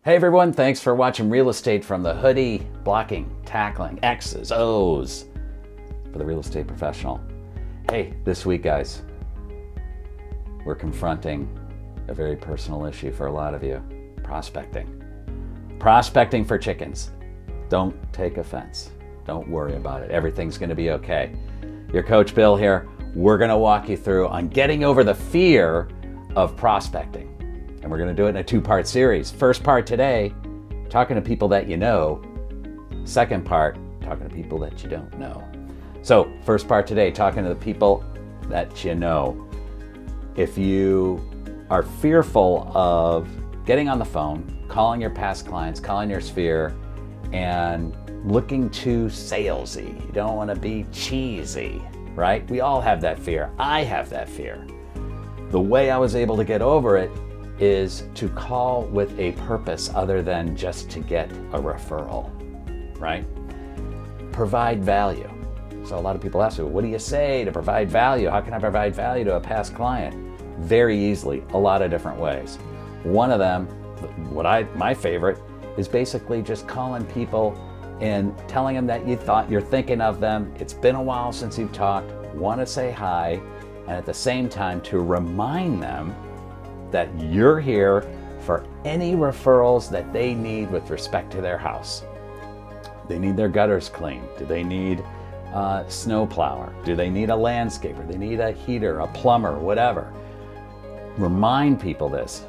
Hey everyone, thanks for watching Real Estate from the Hoodie. Blocking, tackling, X's, O's for the real estate professional. Hey, this week guys, we're confronting a very personal issue for a lot of you. Prospecting. Prospecting for chickens. Don't take offense. Don't worry about it. Everything's gonna be okay. Your coach Bill here. We're gonna walk you through on getting over the fear of prospecting. And we're gonna do it in a two-part series. First part today, talking to people that you know. Second part, talking to people that you don't know. So first part today, talking to the people that you know. If you are fearful of getting on the phone, calling your past clients, calling your sphere, and looking too salesy, you don't wanna be cheesy, right? We all have that fear. I have that fear. The way I was able to get over it is to call with a purpose other than just to get a referral, right? Provide value. So a lot of people ask me, what do you say to provide value? How can I provide value to a past client? Very easily, a lot of different ways. One of them, my favorite, is basically just calling people and telling them that you're thinking of them. It's been a while since you've talked, want to say hi, and at the same time to remind them that you're here for any referrals that they need with respect to their house. They need their gutters cleaned. Do they need a snow plower? Do they need a landscaper? They need a heater, a plumber, whatever. Remind people this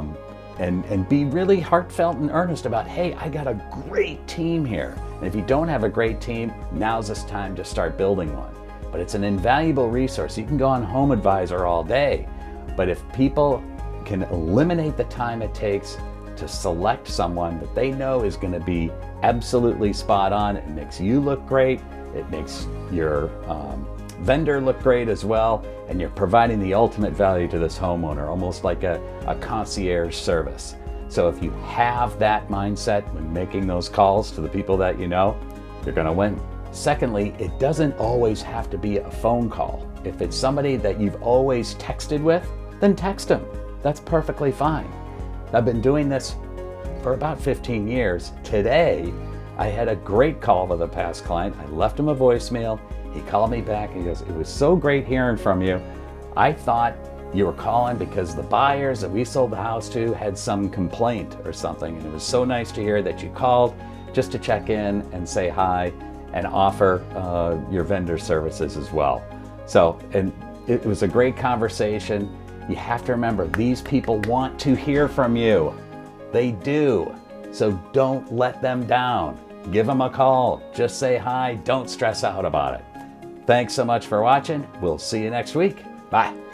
and be really heartfelt and earnest about, hey, I got a great team here. And if you don't have a great team, now's this time to start building one. But it's an invaluable resource. You can go on HomeAdvisor all day, but if people can eliminate the time it takes to select someone that they know is going to be absolutely spot on, it makes you look great, it makes your vendor look great as well, and you're providing the ultimate value to this homeowner, almost like a concierge service. So if you have that mindset when making those calls to the people that you know, you're going to win. Secondly, it doesn't always have to be a phone call. If it's somebody that you've always texted with, then text them. That's perfectly fine. I've been doing this for about 15 years. Today, I had a great call with a past client. I left him a voicemail. He called me back and he goes, it was so great hearing from you. I thought you were calling because the buyers that we sold the house to had some complaint or something. And it was so nice to hear that you called just to check in and say hi and offer your vendor services as well. So, and it was a great conversation. You have to remember, these people want to hear from you. They do. So don't let them down. Give them a call. Just say hi. Don't stress out about it. Thanks so much for watching. We'll see you next week. Bye.